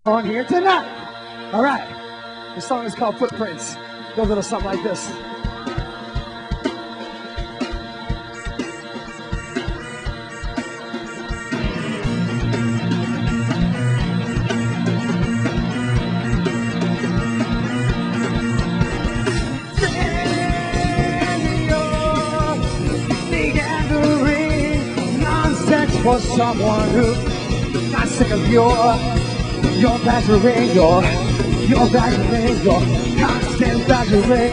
On here tonight. All right. The song is called Footprints. Goes a little something like this. For someone who got sick of your badgering, your badgering, your constant badgering.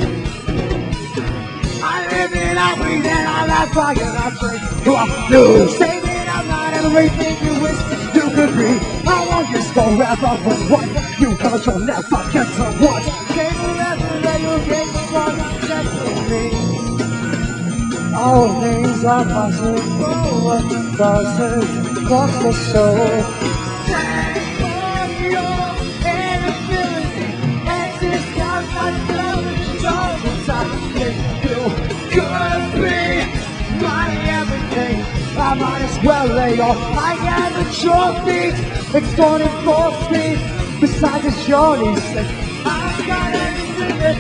I live it, I breathe it, I laugh, I get I drink. You are new, say that I'm not everything you wish you could be. I want you forever, but what you got, you'll never get to what. Say forever that you get the one that's with me. All things are possible, causes across the soul. Thank for your inability, exist out myself, so I think you could be my everything. I might as well lay off. I got the trophy, it's going to force me. Besides the journey, I've got everything.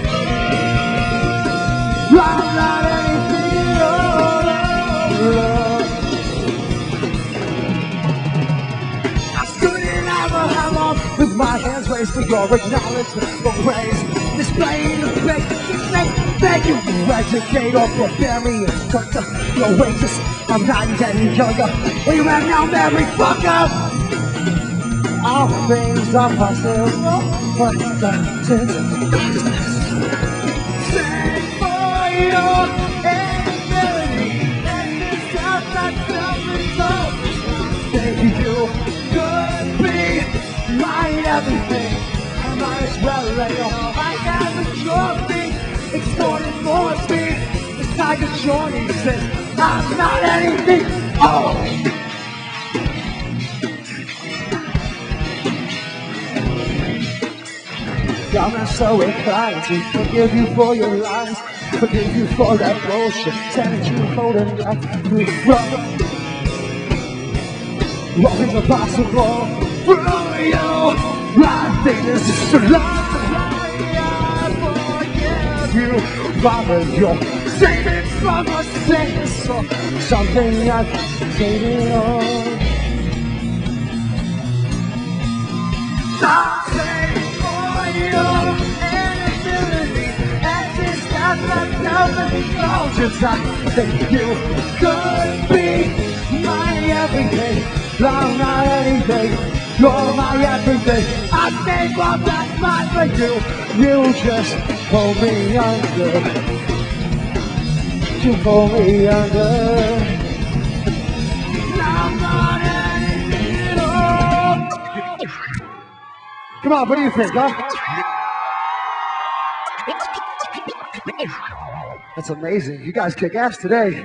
I've got anything. I stood in Abraham with my hands raised for your acknowledgement for praise, displaying the faith, thank you for educate or prepare me and cut your wages. I'm not getting younger, you have now married fucker. All things are possible, but that's it. Thank for your thank you, could be my everything. I might as well lay off. I got the trophy, it's more than more speed. It's like a journey says, I'm not anything. Oh! I'm not so inclined to forgive you for your lies, forgive you for that bullshit, telling you holding back through wrong. What is impossible for you? I think this is a lie. I forgive you, Father, you're saving from your sins, so something I've saved on. Something for your inability, and it's not myself and just I think you could be my everything. I'm not anything, you're my everything. I think I'm that much for you. You just pull me under. You pull me under. I'm not anything at all. Come on, what do you think, huh? That's amazing. You guys kick ass today.